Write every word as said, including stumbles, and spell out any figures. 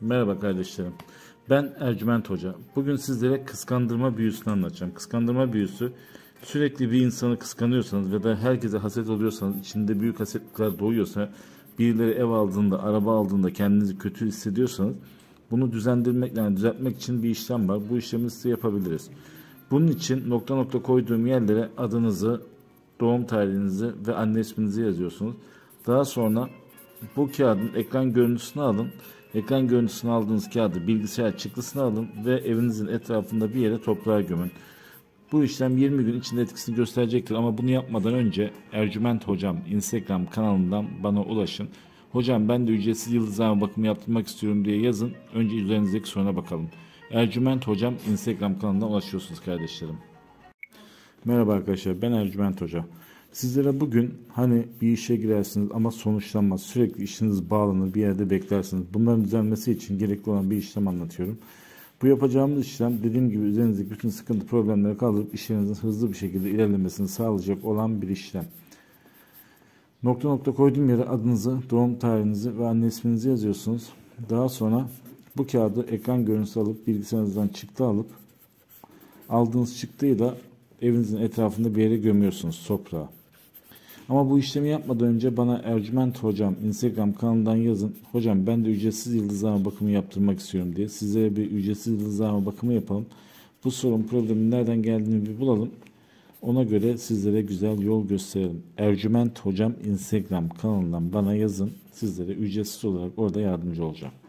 Merhaba kardeşlerim. Ben Ercüment Hoca. Bugün sizlere kıskandırma büyüsünü anlatacağım. Kıskandırma büyüsü, sürekli bir insanı kıskanıyorsanız ve da herkese haset oluyorsanız, içinde büyük hasetlikler doğuyorsa, birileri ev aldığında, araba aldığında kendinizi kötü hissediyorsanız, bunu düzendirmek, yani düzeltmek için bir işlem var. Bu işlemi size yapabiliriz. Bunun için nokta nokta koyduğum yerlere adınızı, doğum tarihinizi ve anne isminizi yazıyorsunuz. Daha sonra bu kağıdın ekran görüntüsünü alın. Ekran görüntüsünü aldığınız kağıdı bilgisayar çıktısını alın ve evinizin etrafında bir yere toprağa gömün. Bu işlem yirmi gün içinde etkisini gösterecektir ama bunu yapmadan önce Ercüment Hocam Instagram kanalından bana ulaşın. Hocam ben de ücretsiz yıldızlama bakımı yaptırmak istiyorum diye yazın. Önce üzerinizdeki soruna bakalım. Ercüment Hocam Instagram kanalından ulaşıyorsunuz kardeşlerim. Merhaba arkadaşlar, ben Ercüment Hoca. Sizlere bugün hani bir işe girersiniz ama sonuçlanmaz, sürekli işiniz bağlanır, bir yerde beklersiniz. Bunların düzelmesi için gerekli olan bir işlem anlatıyorum. Bu yapacağımız işlem, dediğim gibi, üzerinizdeki bütün sıkıntı problemleri kaldırıp işlerinizin hızlı bir şekilde ilerlemesini sağlayacak olan bir işlem. Nokta nokta koyduğum yere adınızı, doğum tarihinizi ve anne isminizi yazıyorsunuz. Daha sonra bu kağıdı ekran görüntüsü alıp bilgisayarınızdan çıktı alıp aldığınız çıktıyı da evinizin etrafında bir yere gömüyorsunuz, toprağa. Ama bu işlemi yapmadan önce bana Ercüment Hocam Instagram kanalından yazın. Hocam ben de ücretsiz yıldızlama bakımı yaptırmak istiyorum diye. Sizlere bir ücretsiz yıldızlama bakımı yapalım. Bu sorun, problemin nereden geldiğini bir bulalım. Ona göre sizlere güzel yol gösterelim. Ercüment Hocam Instagram kanalından bana yazın. Sizlere ücretsiz olarak orada yardımcı olacağım.